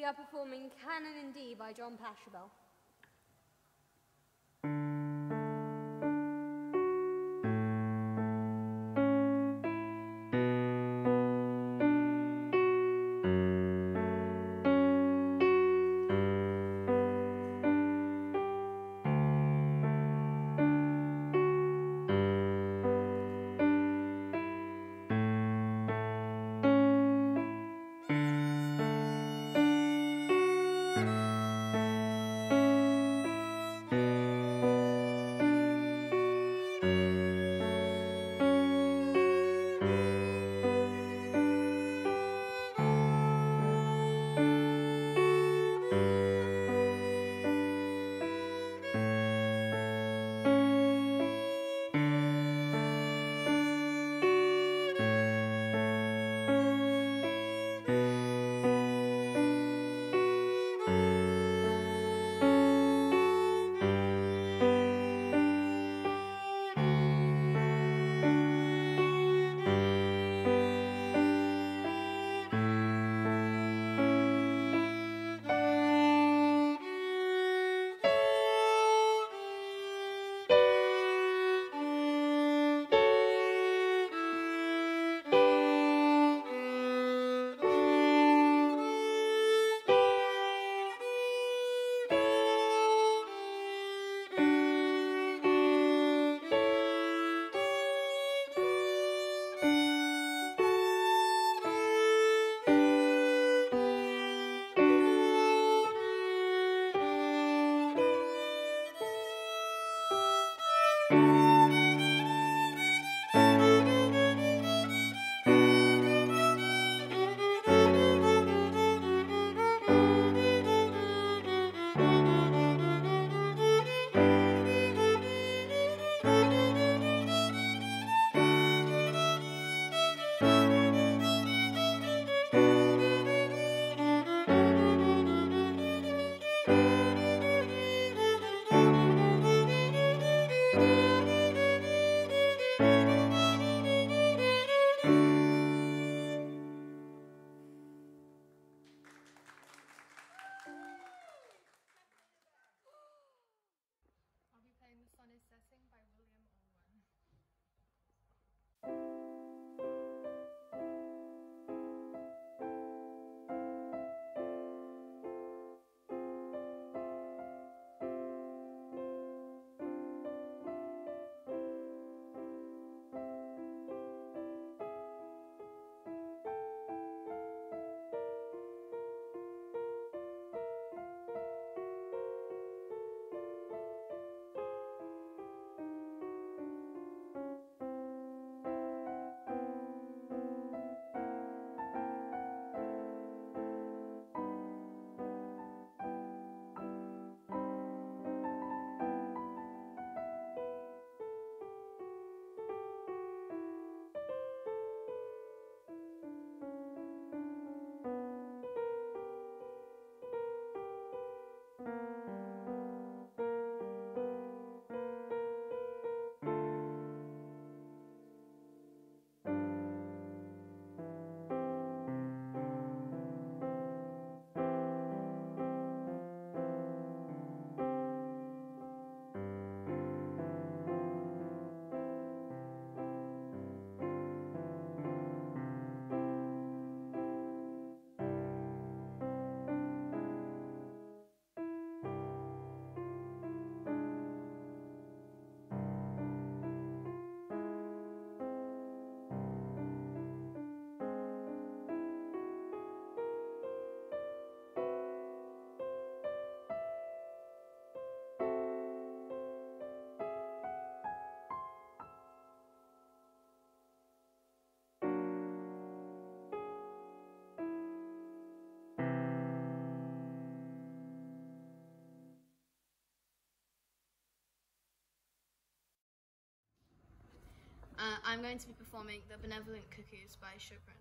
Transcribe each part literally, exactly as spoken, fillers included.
we are performing Canon in D by John Pachelbel. Uh, I'm going to be performing the Benevolent Cuckoos by Couperin.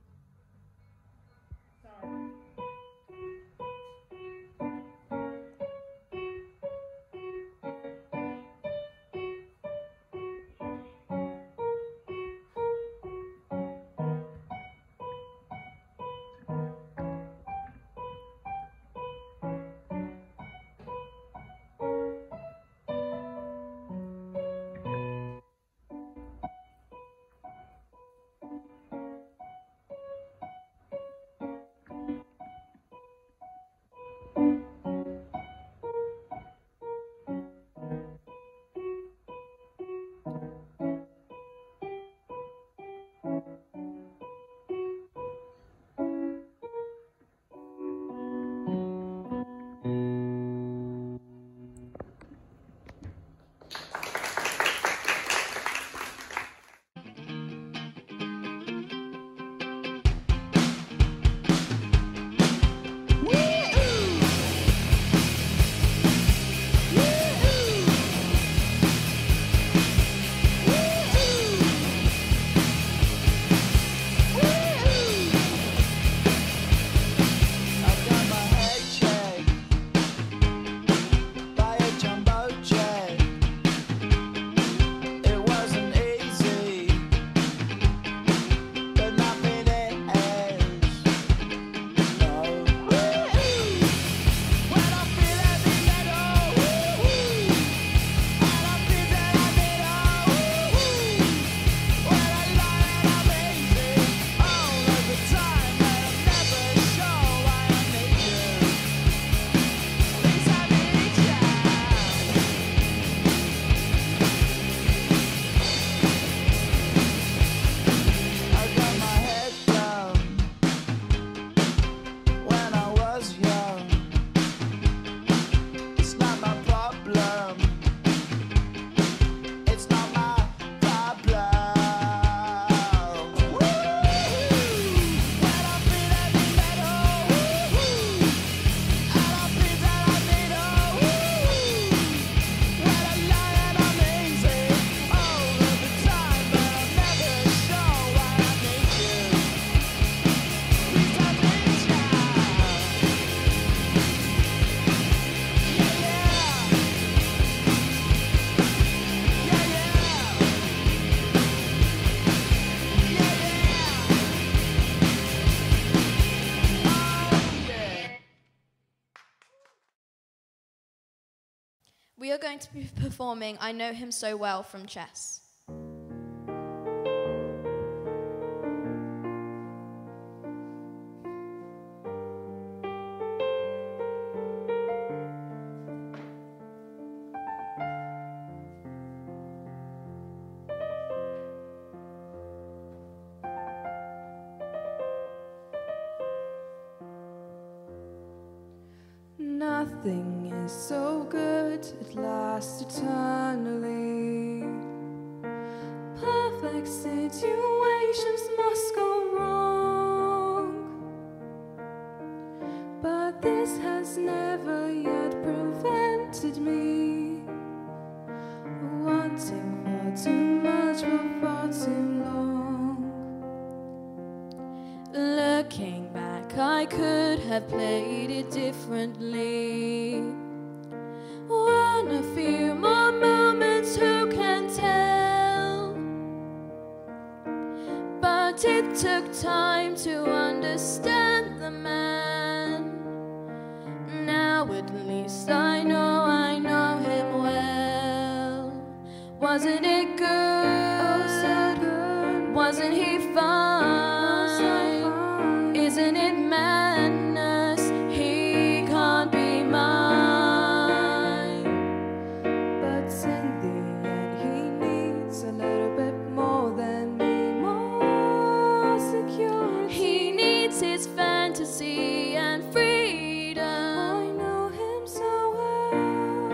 We are going to be performing I Know Him So Well from Chess. Nothing is so good, it lasts eternally. Perfect situations must go wrong, but this has never yet prevented me wanting far too much for far too long. Looking back, I could have played it differently. One a few more moments, who can tell? But it took time to understand the man. Now at least I know, I know him well. Wasn't it good? Oh, so good. Wasn't he fine? Oh, so fine. Isn't it madness? He can't be mine. But in the end he needs a little bit more than me, more security. He needs his fantasy and freedom. I know him so well.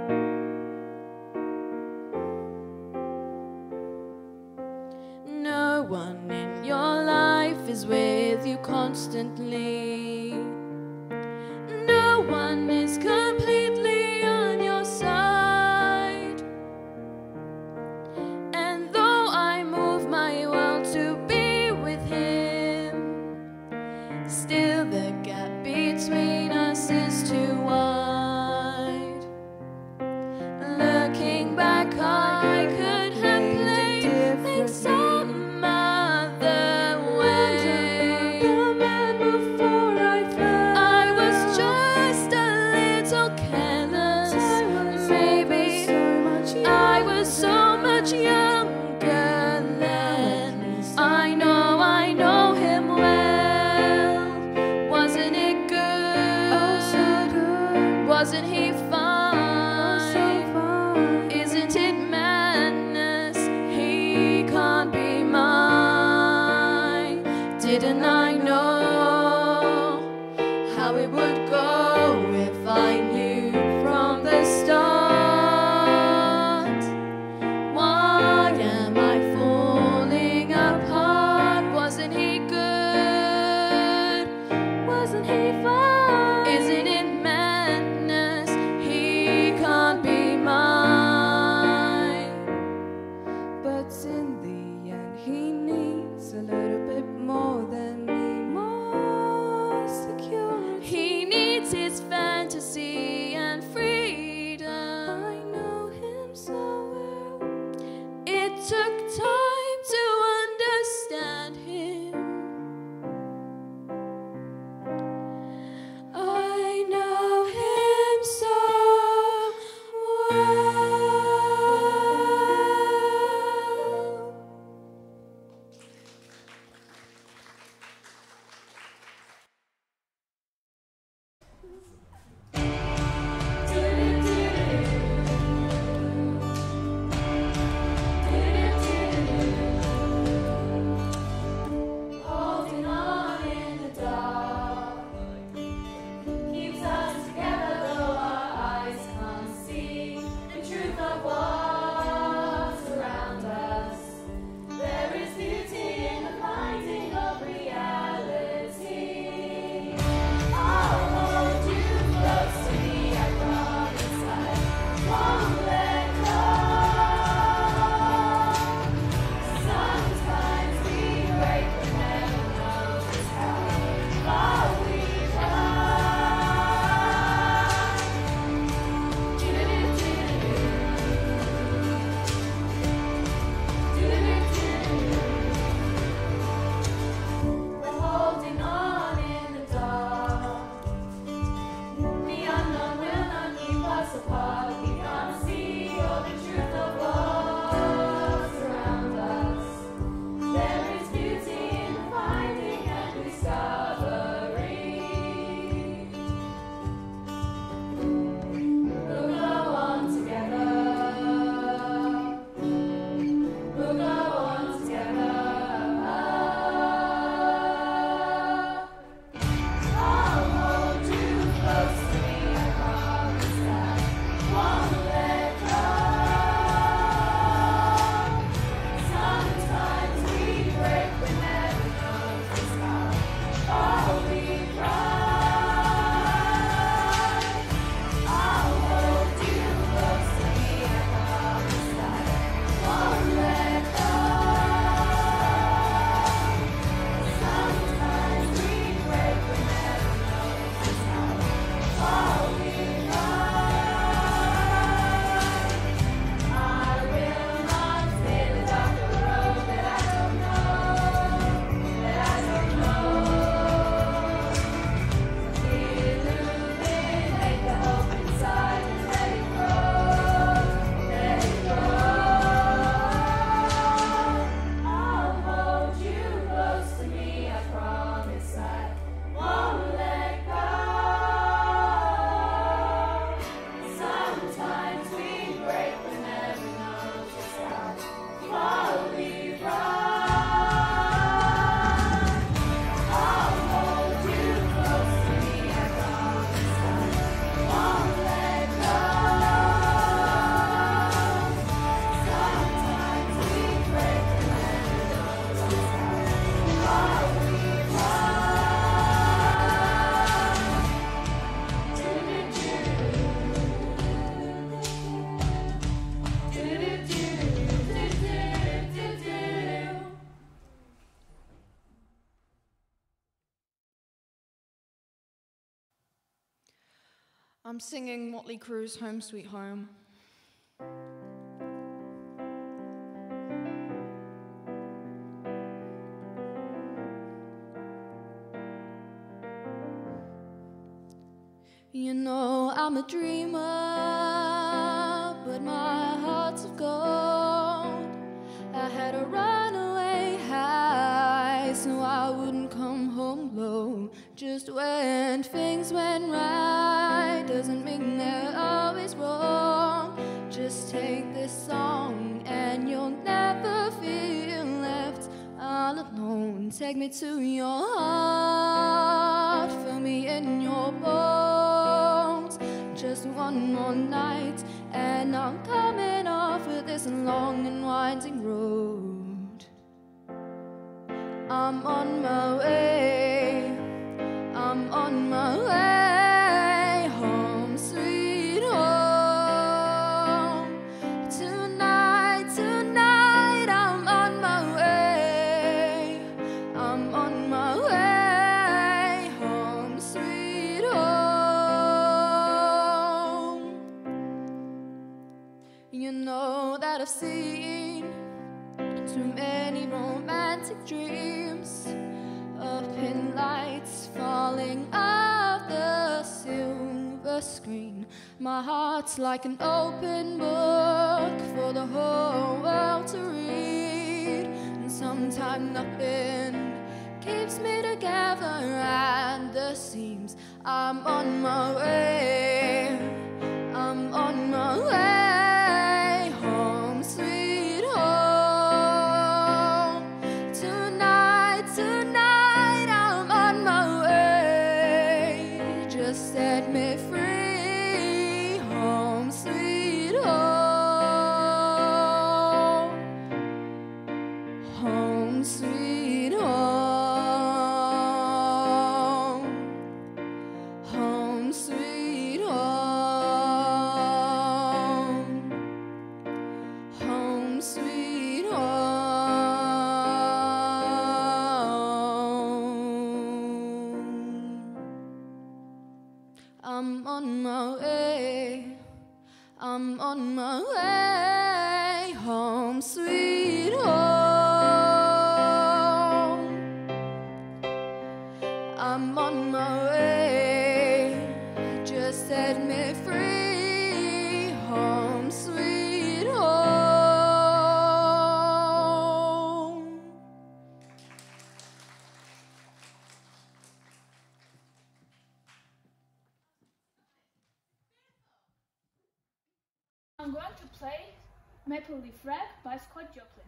No one in your life is with you constantly. No one is completely on your side. And though I move my world to be with him, still the gap between us is too wide. Looking back, I could have played things some other way. I was just a little careless. Maybe I was so much younger then. I know, I know him well. Wasn't it good? Oh, so good. Wasn't he fine? Oh, so fine. Isn't it madness? He can't be mine. Didn't I know how it would go if I knew from the start? Why am I falling apart? Wasn't he good? Wasn't he fine? Isn't it madness? He can't be mine. But in the end he needs a little bit more than me, more security. He needs his fantasy I'm singing Motley Crue's Home Sweet Home. You know I'm a dreamer, but my heart's of gold. I had a runaway high, so I wouldn't come home low. Just when things went right doesn't mean they're always wrong. Just take this song and you'll never feel left all alone. Take me to your heart, fill me in your bones. Just one more night and I'm coming off of this long and winding road. I'm on my way, I'm on my way home, sweet home. Tonight, tonight, I'm on my way, I'm on my way home, sweet home. You know that I've seen too many romantic dreams of pin lights falling off the silver screen. My heart's like an open book for the whole world to read, and sometimes nothing keeps me together at the seams. I'm on my way, I'm on my way home, sweet home. Tonight, tonight, I'm on my way. Just set me free, home, sweet home. Home, sweet home. Home, sweet home. Home, sweet home. I'm on my way, I'm on my way home, sweet home. I'm on my way, just set me free, home, sweet home. I'm going to play Maple Leaf Rag by Scott Joplin.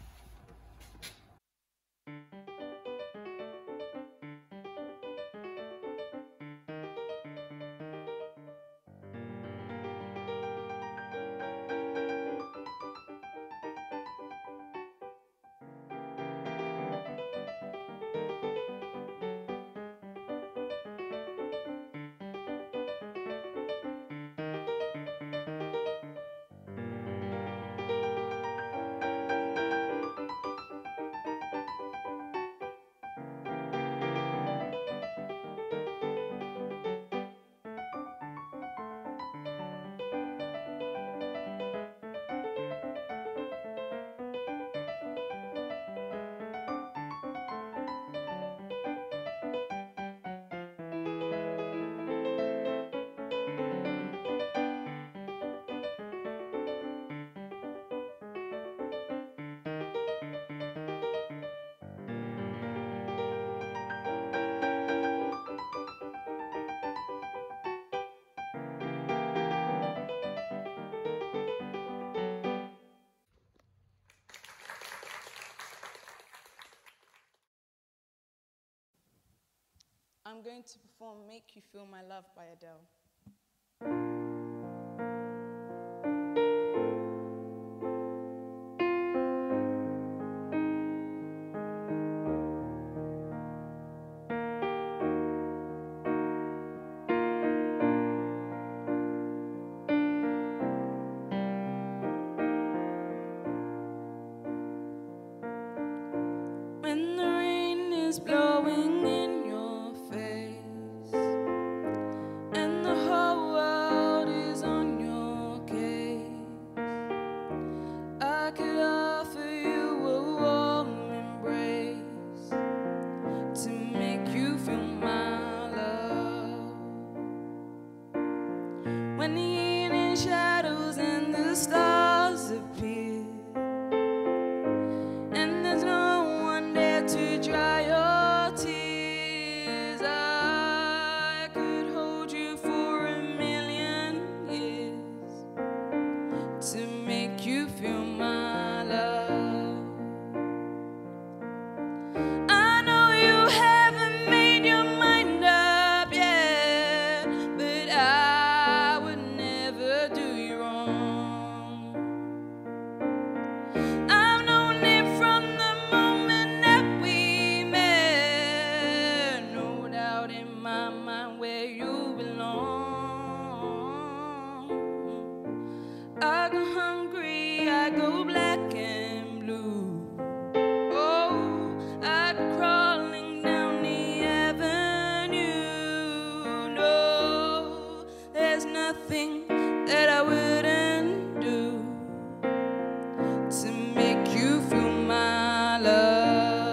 I'm going to perform Make You Feel My Love by Adele. When the rain is blowing in your face and the in shadows and the stars appear, and there's no one there to dry your tears. I could hold you for a million years to make you feel my love. I know you haven't made your mind up yet, but I would never do you wrong. I've known it from the moment that we met, no doubt in my mind where you belong. I go hungry, I go black and blue. Oh, I go crawling down the avenue. No, there's nothing that I wouldn't do to make you feel my love.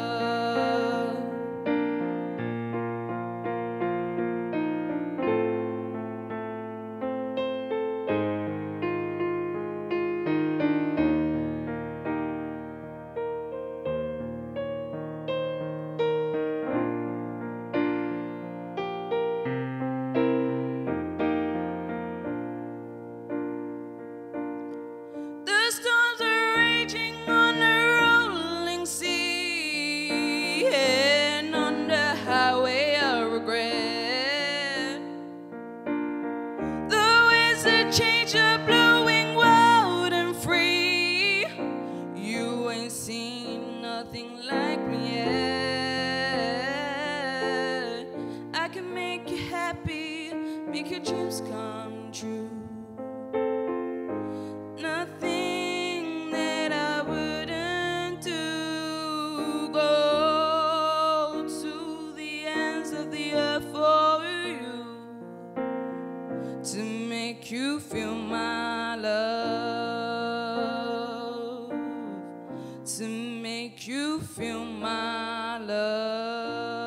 The storms are raging on the rolling sea, and on the highway of regret. The winds that change are blowing wild and free. You ain't seen nothing like me yet. I can make you happy, make your dreams come true. Nothing that I wouldn't do. Go to the ends of the earth for you to make you feel my love. To make you feel my love.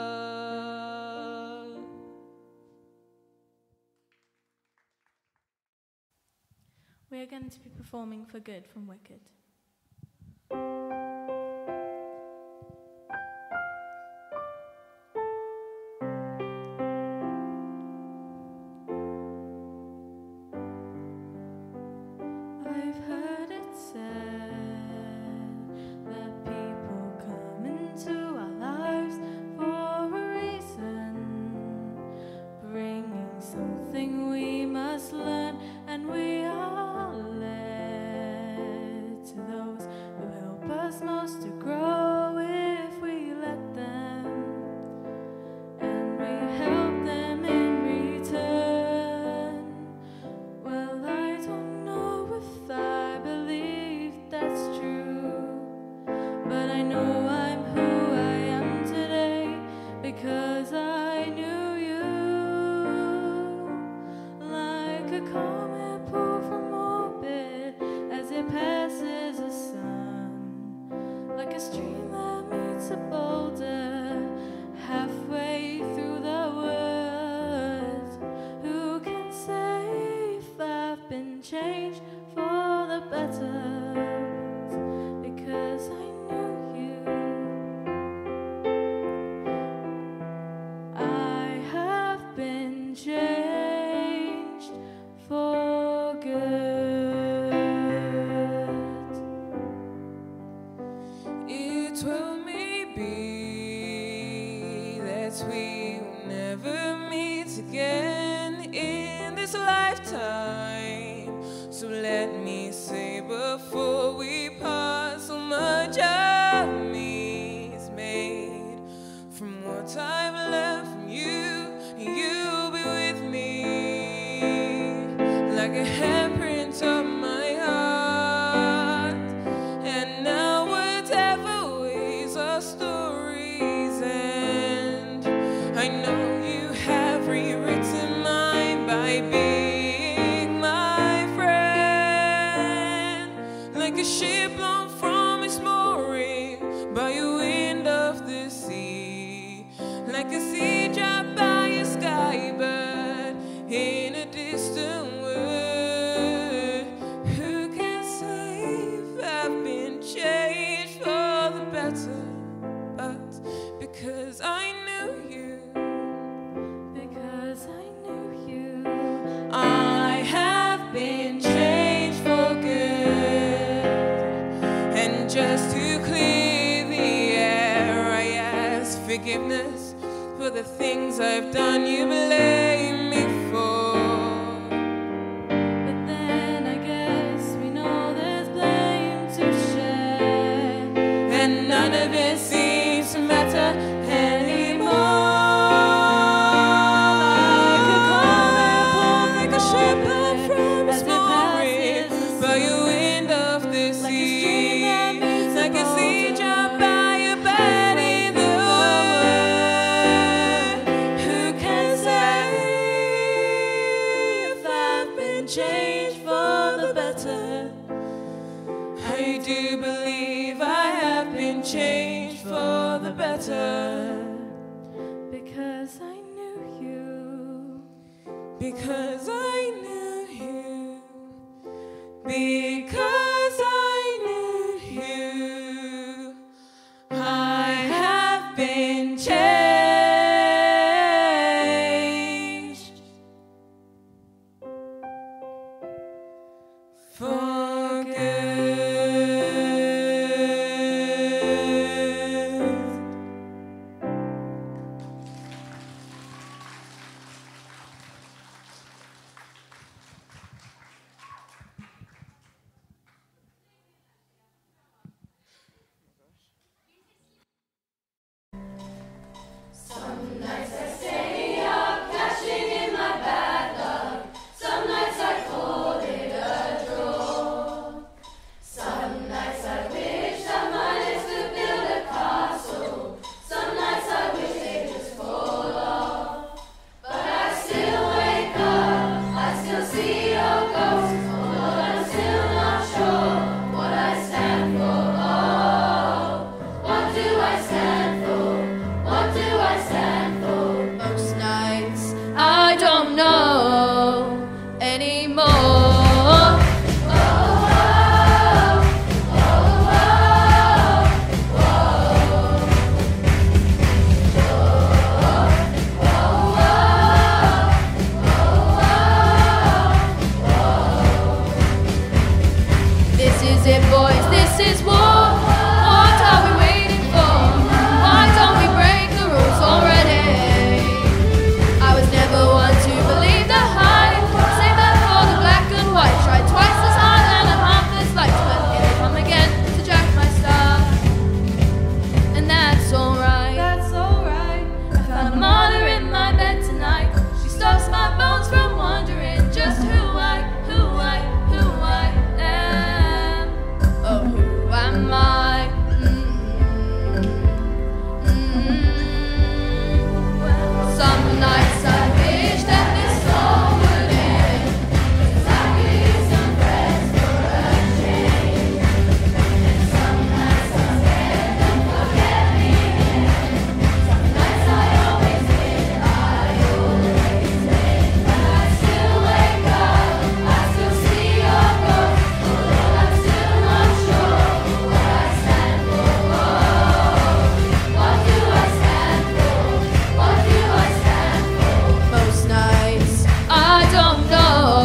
We are going to be performing For Good from Wicked. I've heard it said that people come into our lives for a reason, bringing something we must learn, and we are led to those who help us most to grow if we let them, and we help them in return. Well, I don't know if I believe that's true, but I know I'm who I am today because I knew you. Like a comet pulled from orbit as it passes the sun, like a stream that meets a boulder halfway through the woods. Who can say if I've been changed for the better? Because I knew you. I have been changed for good. It will maybe that we will never meet again in this lifetime. So let me say before we part, so much of me is made from what I've learned from you. You'll be with me like a handprint of my heart. And now whatever ways our stories end, I know you have rewritten mine by being my friend. Like a ship blown from its mooring by a wind of the sea, like a sea dropped by a skybird in a distant world. forgiveness for the things I've done you blame me for. But then I guess we know there's blame to share, and none of it seems to matter anymore. Like a ship from a small reef by your wind of the sea, like a sea jump by your bed in the wood. Who can say if I've been changed for the better? I do believe I have been changed for the better. because I knew you. Because I knew you. Because I knew you. I have been changed for good. Most nights I don't know anymore. This is it, boys, this is war. What are we waiting for? Why don't we break the rules already? I was never one to believe the hype. Save that for the black and white. Tried twice as hard and I'm half as light, but here they come again to jack my star. And that's alright. That's alright. I found a martyr in my bed tonight. She stops my bones from wondering just who I, who I, who I am. Oh, who am I? Mm-hmm. Mm-hmm. Well, some nights I wish that this song would end, 'cause I could use some friends for a change. And some nights I'm scared they'll forget me again. Some nights I always win, I always win. But I still wake up, I still see your ghost, although I'm still not sure what I stand for. What do I stand for? What do I stand for? Most nights I don't know